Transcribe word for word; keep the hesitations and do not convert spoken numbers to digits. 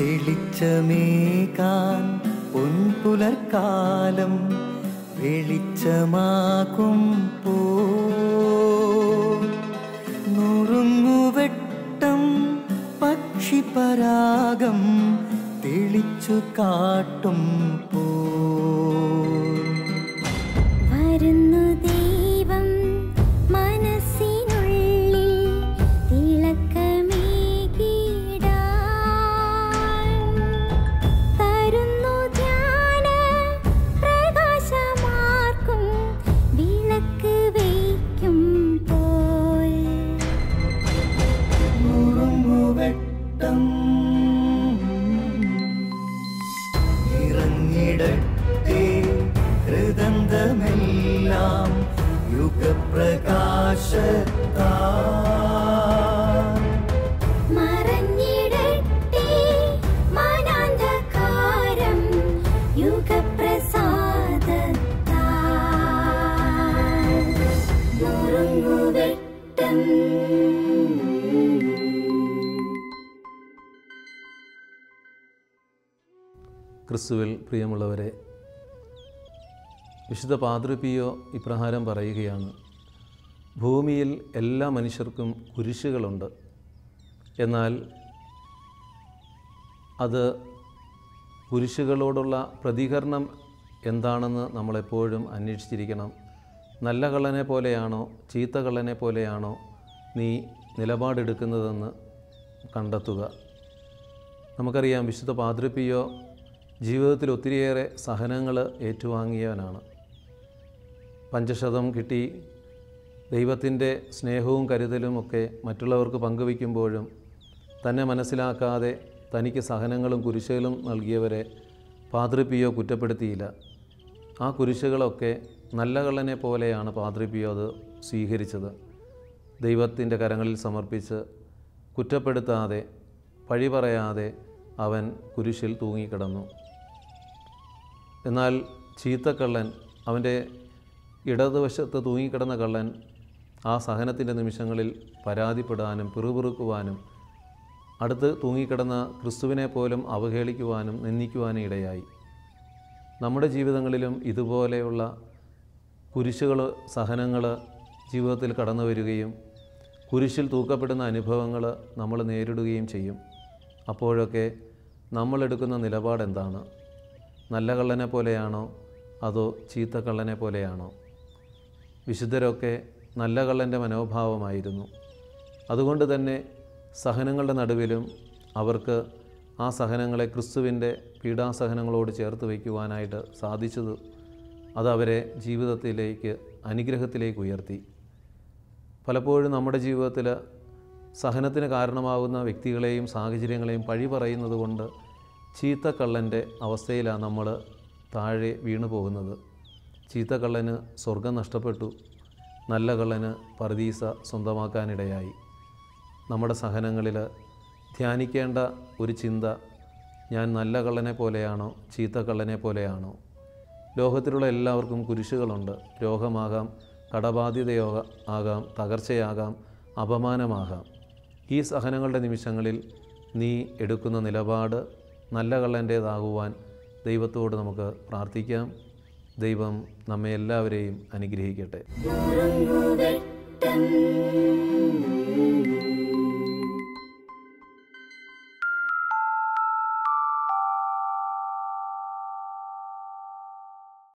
തെളിച്ചമേകാൻ പൊൻപുലർക്കാലം വെളിച്ചമാകുമ്പോ നുറുങ്ങുവെട്ടം പക്ഷിപരാഗം തെളിച്ചു കാട്ടുമ്പോ വരുന്നു ദൈവം മനസ്സിനുള്ളിൽ തിളക്കമേകിടാൻ തരുന്നു ധ്യാന പ്രകാശമാർക്കും വിളക്ക് വയ്ക്കുമ്പോൾ നുറുങ്ങുവെട്ടം ഇറങ്ങിടട്ടെ ഹൃദന്തമെല്ലാം യുഗപ്രകാശത്താൽ മറഞ്ഞിടട്ടെ മനാന്ധകാരം യുഗപ്രസാദത്താൽ നുറുങ്ങുവെട്ടം. ക്രിസ്തുവിൽ പ്രിയമുള്ളവരെ, വിശുദ്ധ പാദ്രി പിയോ ഇപ്രകാരം പറയുകയാണ്: ഭൂമിയിൽ എല്ലാ മനുഷ്യർക്കും കുരിശുകളുണ്ട്. എന്നാൽ അത് കുരിശുകളോടുള്ള പ്രതികരണം എന്താണെന്ന് നമ്മളെപ്പോഴും അന്വേഷിച്ചിരിക്കണം. നല്ല കള്ളനെ പോലെയാണോ ചീത്ത കള്ളനെ പോലെയാണോ നീ നിലപാടെടുക്കുന്നതെന്ന് കണ്ടെത്തുക. നമുക്കറിയാം, വിശുദ്ധ പാദ്രി പിയോ ജീവിതത്തിൽ ഒത്തിരിയേറെ സഹനങ്ങൾ ഏറ്റുവാങ്ങിയവനാണ്. പഞ്ചശതം കിട്ടി ദൈവത്തിൻ്റെ സ്നേഹവും കരുതലും ഒക്കെ മറ്റുള്ളവർക്ക് പങ്കുവയ്ക്കുമ്പോഴും തന്നെ മനസ്സിലാക്കാതെ തനിക്ക് സഹനങ്ങളും കുരിശുകളും നൽകിയവരെ പാദ്രി പിയോ കുറ്റപ്പെടുത്തിയില്ല. ആ കുരിശുകളൊക്കെ നല്ല കള്ളനെ പോലെയാണ് പാദ്രി പിയോ അത് സ്വീകരിച്ചത്. ദൈവത്തിൻ്റെ കരങ്ങളിൽ സമർപ്പിച്ച് കുറ്റപ്പെടുത്താതെ പഴി പറയാതെ അവൻ കുരിശിൽ തൂങ്ങിക്കിടന്നു. എന്നാൽ ചീത്തക്കള്ളൻ, അവൻ്റെ ഇടതുവശത്ത് തൂങ്ങിക്കിടന്ന കള്ളൻ, ആ സഹനത്തിൻ്റെ നിമിഷങ്ങളിൽ പരാതിപ്പെടാനും പിറുപിറുക്കുവാനും അടുത്ത് തൂങ്ങിക്കിടന്ന ക്രിസ്തുവിനെ പോലും അവഹേളിക്കുവാനും നിന്ദിക്കുവാനും ഇടയായി. നമ്മുടെ ജീവിതങ്ങളിലും ഇതുപോലെയുള്ള കുരിശുകൾ, സഹനങ്ങൾ ജീവിതത്തിൽ കടന്നു വരികയും കുരിശിൽ തൂക്കപ്പെടുന്ന അനുഭവങ്ങൾ നമ്മൾ നേരിടുകയും ചെയ്യും. അപ്പോഴൊക്കെ നമ്മളെടുക്കുന്ന നിലപാടെന്താണ്? നല്ല കള്ളനെ പോലെയാണോ അതോ ചീത്ത കള്ളനെ പോലെയാണോ? വിശുദ്ധരൊക്കെ നല്ല കള്ളൻ്റെ മനോഭാവമായിരുന്നു. അതുകൊണ്ട് തന്നെ സഹനങ്ങളുടെ നടുവിലും അവർക്ക് ആ സഹനങ്ങളെ ക്രിസ്തുവിൻ്റെ പീഡാസഹനങ്ങളോട് ചേർത്ത് വയ്ക്കുവാനായിട്ട് സാധിച്ചത് അതവരെ ജീവിതത്തിലേക്ക്, അനുഗ്രഹത്തിലേക്ക് ഉയർത്തി. പലപ്പോഴും നമ്മുടെ ജീവിതത്തിൽ സഹനത്തിന് കാരണമാകുന്ന വ്യക്തികളെയും സാഹചര്യങ്ങളെയും പഴി പറയുന്നത് കൊണ്ട് ചീത്തക്കള്ളൻ്റെ അവസ്ഥയിലാണ് നമ്മൾ താഴെ വീണു പോകുന്നത്. ചീത്തക്കള്ളന് സ്വർഗം നഷ്ടപ്പെട്ടു, നല്ല കള്ളന് പറുദീസ സ്വന്തമാക്കാനിടയായി. നമ്മുടെ സഹനങ്ങളിൽ ധ്യാനിക്കേണ്ട ഒരു ചിന്ത, ഞാൻ നല്ല കള്ളനെ പോലെയാണോ ചീത്തക്കള്ളനെ പോലെയാണോ? ലോകത്തിലുള്ള എല്ലാവർക്കും കുരിശുകളുണ്ട്. രോഗമാകാം, കടബാധ്യതയോ ആകാം, തകർച്ചയാകാം, അപമാനമാകാം. ഈ സഹനങ്ങളുടെ നിമിഷങ്ങളിൽ നീ എടുക്കുന്ന നിലപാട് നല്ല കള്ളൻ്റേതാകുവാൻ ദൈവത്തോട് നമുക്ക് പ്രാർത്ഥിക്കാം. ദൈവം നമ്മെ എല്ലാവരെയും അനുഗ്രഹിക്കട്ടെ.